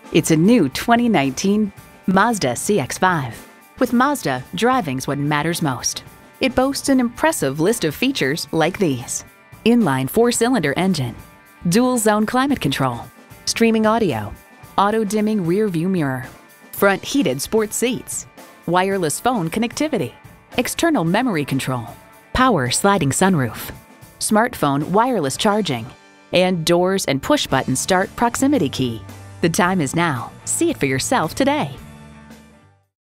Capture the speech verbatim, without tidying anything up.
It's a new twenty nineteen Mazda C X five. With Mazda, driving's what matters most. It boasts an impressive list of features like these: inline four-cylinder engine, dual-zone climate control, streaming audio, auto-dimming rear-view mirror, front heated sports seats, wireless phone connectivity, external memory control, power sliding sunroof, smartphone wireless charging, and doors and push-button start proximity key. The time is now. See it for yourself today.